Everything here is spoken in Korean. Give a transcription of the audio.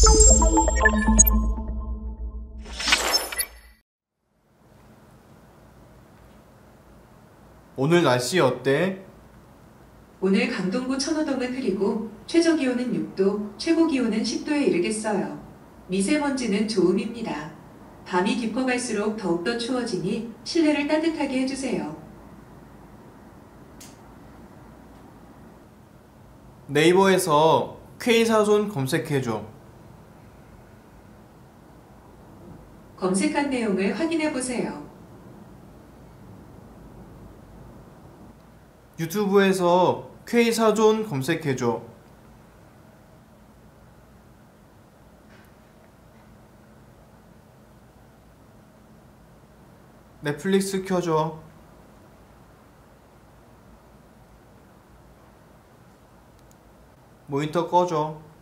오늘 날씨 어때? 오늘 강동구 천호동은 흐리고 최저기온은 6도, 최고기온은 10도에 이르겠어요. 미세먼지는 좋음입니다. 밤이 깊어갈수록 더욱더 추워지니 실내를 따뜻하게 해주세요. 네이버에서 K사존 검색해줘. 검색한 내용을 확인해보세요. 유튜브에서 K사존 검색해줘. 넷플릭스 켜줘. 모니터 꺼줘.